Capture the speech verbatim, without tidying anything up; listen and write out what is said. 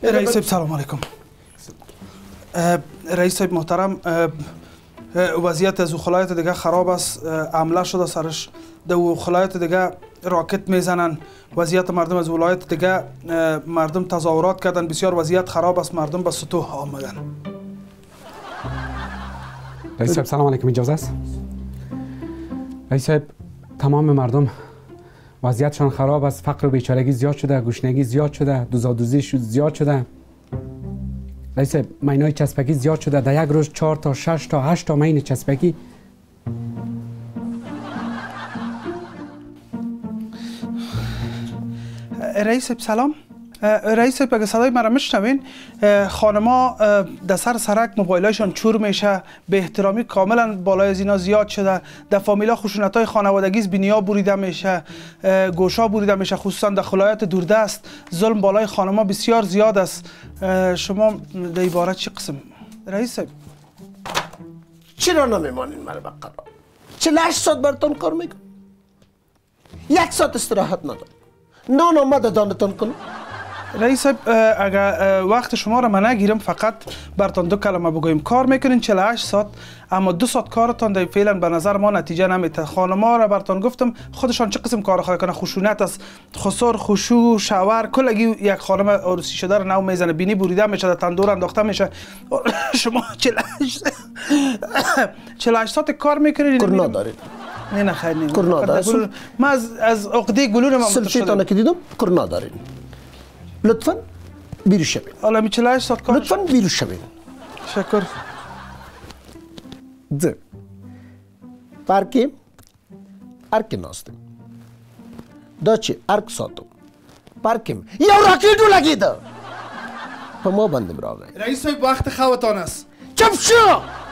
رئیس صاحب سلام علیکم. رئیس صاحب محترم، وضعیت از خلایت دیگه خراب است. حمله شده سرش. دو خلایت دیگه راکت میزنن. وضعیت مردم از ولایت دیگه مردم تظاهرات کردن. بسیار وضعیت خراب است. مردم به سطوح آمدن. رئیس صاحب سلام علیکم، اجازه است؟ رئیس صاحب تمام مردم وضعیتشان خراب است. فقر و بیچارگی زیاد شده، گشنگی زیاد شده، دوزادوزی زیاد شده. رئیس صاحب مینای چسبگی زیاد شده. در یک روز چهار تا شش تا هشت تا مین چسبگی. رئیس صاحب سلام. رئیس صاحب اگه صدای مرا میشنوین، خانما در سر سرک موبایلایشان چور میشه، به احترامی کاملا بالای از اینا زیاد شده. در فامیلا خشونت های خانوادگی از بینیا بریده میشه، گوشا بریده میشه، خصوصا در خلایت دوردست ظلم بالای خانما بسیار زیاد است. شما در عبارت چی قسم؟ رئیس صاحب چرا نمیمانین مرا به قرار؟ چهل و هشت ساعت براتون کار میکنم، یک ساعت استراحت ندارم. نان آمده دانتان کنم. رئیس صاحب اگر وقت شما را من نگیرم، فقط براتون دو کلمه بگویم. کار میکنین چهل و هشت ساعت، اما دو ساعت کارتان در فعلا به نظر ما نتیجه نمیده. خانما را براتون گفتم خودشان چه قسم کار خواهی کنه. خشونت است، خسار، خشوع، شاور، کلگی یک خانم عروسی شده را نو میزنه، بینی بریده میشه، در تندور انداخته میشه. شما چهل و هشت ساعت کار میکنین؟ کار ندارید. نه نه خیر نه. کار ندارید. ما از از عقده گلون ما سلفیتانه که دیدم کار ندارید. لطفاً بیرو شوین. حالا می چهل و هشت ساعت کار. لطفاً بیرو شوین. شکر. ده. پارکی ارک ناستم. داچی ارک ساتم. پارکیم. یا راکیتو لگیده. پا ما بندم راوی. رئیس صاحب وقت خوابتان است. چپ شو.